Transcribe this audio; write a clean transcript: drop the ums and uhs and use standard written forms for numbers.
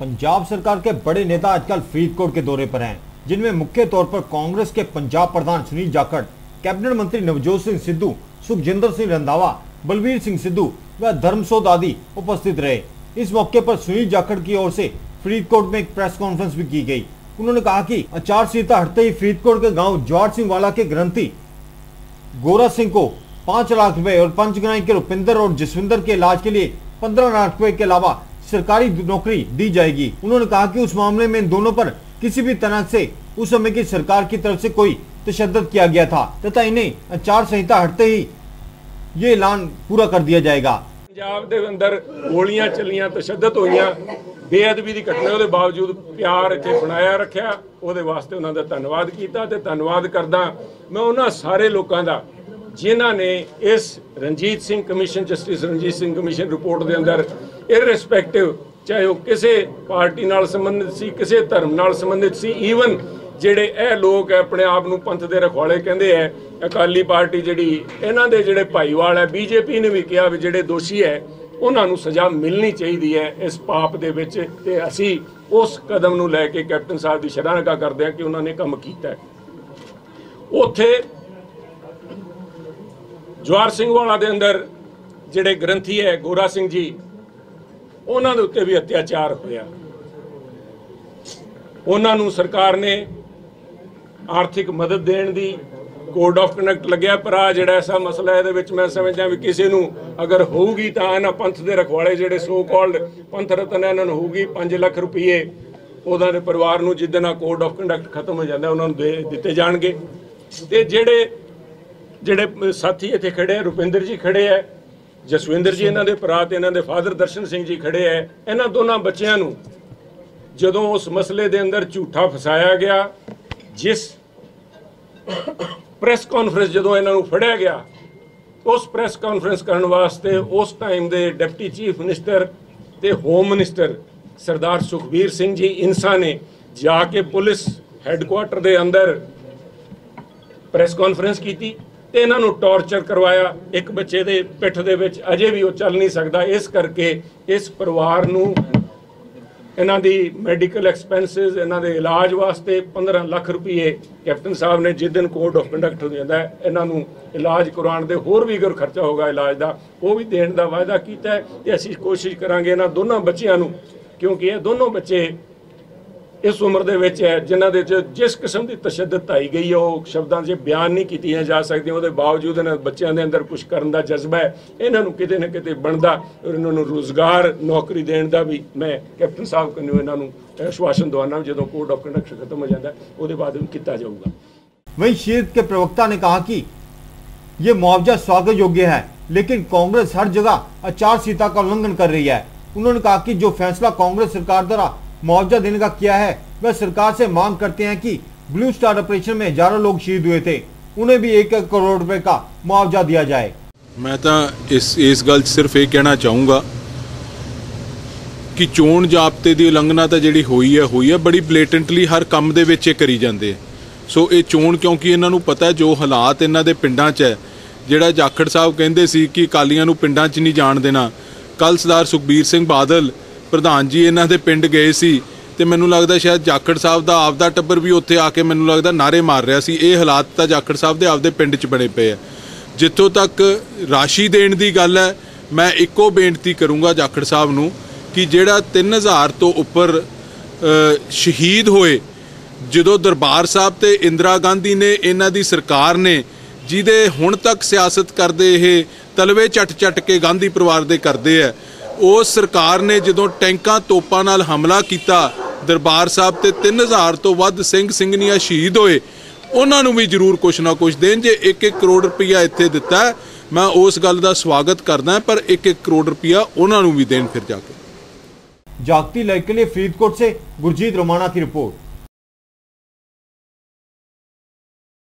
पंजाब सरकार के बड़े नेता आजकल फरीदकोट के दौरे पर हैं, जिनमें मुख्य तौर पर कांग्रेस के पंजाब प्रधान सुनील जाखड़, कैबिनेट मंत्री नवजोत सिंह सिद्धू, सुखजिंदर सिंह रंधावा, बलबीर सिंह सिद्धू व धर्मसोद आदि उपस्थित रहे। इस मौके पर सुनील जाखड़ की ओर से फरीदकोट में एक प्रेस कॉन्फ्रेंस भी की गई। उन्होंने कहा कि आचार संहिता हटते ही फरीदकोट के गाँव जवाहर सिंह वाला के ग्रंथी गोरा सिंह को 5 लाख रुपए और पंचगनाई के रुपिंदर और जसविंदर के इलाज के लिए 15 लाख रुपए के अलावा सरकारी नौकरी दी जाएगी। उन्होंने कहा कि उस मामले में इन दोनों पर किसी भी तरह से उस समय की सरकार की तरफ से कोई तशद्दुद किया गया था तथा इन्हें आचार संहिता हटते ही ये ऐलान पूरा कर दिया जाएगा। पंजाब के अंदर गोलियां चलियां, तशद्दुद होईयां, बेअदबी की घटना के बावजूद प्यार इत्थे बनाया रखा, उहदे वास्ते उन्हां दा धन्नवाद कीता ते धन्नवाद करदा मैं उन्हां सारे लोकां दा जिन्हां ने इस Ranjit Singh commission, justice Ranjit Singh commission report के अंदर इररिस्पैक्टिव चाहे वो किसी पार्टी नाल संबंधित सी, किसी धर्म नाल संबंधित सी, ईवन ਜਿਹੜੇ ਇਹ लोग अपने आप ਨੂੰ पंथ ਦੇ रखवाले कहते हैं, अकाली पार्टी ਜਿਹੜੀ ਇਹਨਾਂ ਦੇ ਜਿਹੜੇ ਭਾਈਵਾਲ है, बीजेपी ने भी कहा भी ਜਿਹੜੇ ਦੋਸ਼ੀ है ਉਹਨਾਂ ਨੂੰ ਸਜ਼ਾ ਮਿਲਣੀ ਚਾਹੀਦੀ ਹੈ ਇਸ ਪਾਪ ਦੇ ਵਿੱਚ ਤੇ ਅਸੀਂ ਉਸ ਕਦਮ ਨੂੰ ਲੈ ਕੇ ਕੈਪਟਨ ਸਾਹਿਬ ਦੀ ਸ਼ਲਾਘਾ ਕਰਦੇ ਹਾਂ ਕਿ ਉਹਨਾਂ ਨੇ ਕੰਮ ਕੀਤਾ ਹੈ। ਉੱਥੇ ਜਵਾਹਰ ਸਿੰਘ ਵਾਲਾ ਦੇ ਅੰਦਰ ਜਿਹੜੇ ਗ੍ਰੰਥੀ ਹੈ ਗੋਰਾ ਸਿੰਘ ਜੀ, ਉਹਨਾਂ ਦੇ ਉੱਤੇ ਵੀ ਅਤਿਆਚਾਰ ਹੋਇਆ। ਉਹਨਾਂ ਨੂੰ ਸਰਕਾਰ ਨੇ आर्थिक मदद देने की कोड ऑफ कंडक्ट लग्या, पर आ जिहड़ा ऐसा मसला है ये मैं समझदा भी किसी नूं अगर होगी तो इन्हां पंथ के रखवाले जिहड़े सो कॉल्ड पंथ रतन है, इन्हां नूं होगी 5 लाख रुपये उहदां दे परिवार नूं जिद्दन कोड ऑफ कंडक्ट खत्म हो जाता उन्हां नूं दिते जाणगे। ते जिहड़े साथी इत्थे खड़े रुपिंदर जी खड़े है, जसविंदर जी इन्हां दे भरा ते इन्हां दे फादर दर्शन सिंह जी खड़े है, इन्हां दोनों बच्चियां नूं जदों उस मसले दे अंदर झूठा फसाया गया, जिस प्रेस कॉन्फ्रेंस जो इन्हों फड़िया गया उस प्रेस कॉन्फ्रेंस करने वास्ते उस टाइम के डिप्टी चीफ मिनिस्टर ते होम मिनिस्टर सरदार सुखबीर सिंह जी इंसा ने जाके पुलिस हैडकुआटर के अंदर प्रेस कॉन्फ्रेंस की ते इन्हों टॉर्चर करवाया। एक बच्चे के पिठ दे विच अजे भी वो चल नहीं सकता, इस करके इस परिवार नूं इन्हां दी मैडिकल एक्सपेंसिस, इन्हां दे इलाज वास्ते 15 लाख रुपये कैप्टन साहब ने जिस दिन कोड ऑफ कंडक्ट हो जाता है इन्हां नूं इलाज करवाउण दे होर भी अगर खर्चा होगा इलाज का वो भी देण दा वायदा कीता है। ते असीं कोशिश करांगे इन्हां दोनों बच्चियां नूं, क्योंकि ये दोनों बच्चे इस उम्र दे विच है जिन्हां दे जिस किस्म की तशद्दुद ढाई गई है वो शब्दां 'च बयान नहीं कीतियां जा सकदियां। उहदे बावजूद इन्हां बच्चों के अंदर कुछ करने का जज्बा है, इन्हां नूं किते ना किते बनदा और इन्हां नूं रोज़गार नौकरी देने का भी मैं कैप्टन साहब कन्नों इन्हां नूं आश्वासन दवाना जो कोड ऑफ कंडक्ट खत्म हो जाता है उसके बाद भी किया जाऊगा। वहीं शीर्ष के प्रवक्ता ने कहा कि ये मुआवजा स्वागत योग्य है, लेकिन कांग्रेस हर जगह आचार संहिता का उल्लंघन कर रही है। उन्होंने कहा कि जो फैसला कांग्रेस सरकार द्वारा मुआवजा देने का किया है वह सरकार से मांग करते हैं कि ब्लू स्टार ऑपरेशन में हजारों लोग शहीद हुए थे, उन्हें भी 1 करोड़ रुपए का मुआवजा दिया जाए। मैं तो इस गल सिर्फ ये कहना चाहूँगा कि चोण जाब्ते की उलंघना तो जी हुई है बड़ी बलेटेंटली हर काम दे विच करी जाते हैं। सो ये चोण क्योंकि इन्हों पता है जो हालात इन्हों के पिंडां च है, जिहड़ा जाखड़ साहब कहते सी कि अकालियां नूं पिंडां च नहीं जाण देना, कल सरदार सुखबीर सिंह बादल प्रधान जी इन्हों के पिंड गए सी ते मैनूं लगदा शायद जाखड़ साहब का आपदा टब्बर भी उत्थे आके मैनूं लगदा नारे मार रहा सी। ये हालात तो जाखड़ साहब के आपदे पिंड च बने पे है। जिथों तक राशि देण दी गल है, मैं इक्को बेनती करूँगा जाखड़ साहब नूं कि जिहड़ा 3000 तो उपर शहीद होए जदों दरबार साहब ते इंदिरा गांधी ने इन्हां दी सरकार ने जिहदे हुण तक सियासत करदे ये तलवे चट के गांधी परिवार दे करदे है, उस सरकार ने जदों टैंकां तोपां नाल हमला कीता दरबार साहब ते 3000 तो वध सिंह सिंघणियां शहीद होए, उन्हां नूं भी जरूर कुछ ना कुछ देण। जे 1-1 करोड़ रुपया इत्थे दिता है मैं उस गल दा स्वागत करदा, पर 1-1 करोड़ रुपया उन्हां नूं भी देण फिर जाके। जागती लाइव के लिए फरीदकोट से गुरजीत रोमाना की रिपोर्ट।